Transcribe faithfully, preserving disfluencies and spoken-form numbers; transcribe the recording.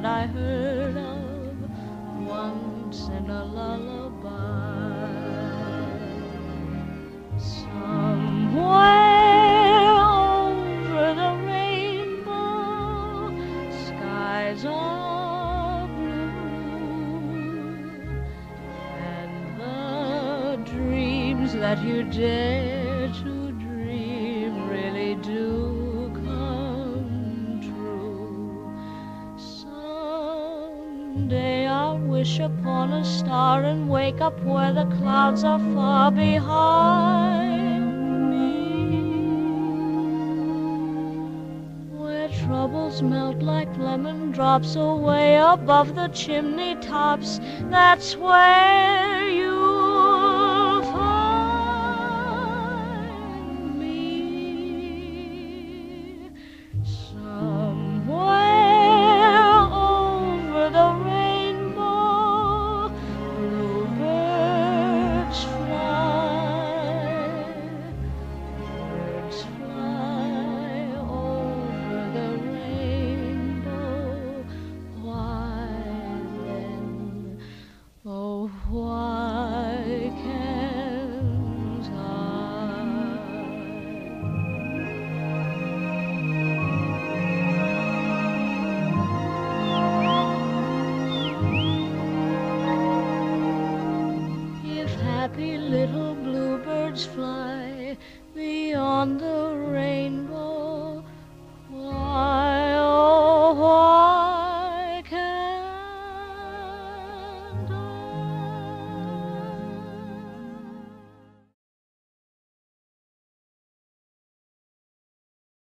that I heard of once in a lullaby. Somewhere over the rainbow, skies are blue, and the dreams that you dare to dream really do come true. Someday I'll wish upon a star and wake up where the clouds are far behind me, where troubles melt like lemon drops away above the chimney tops. That's where you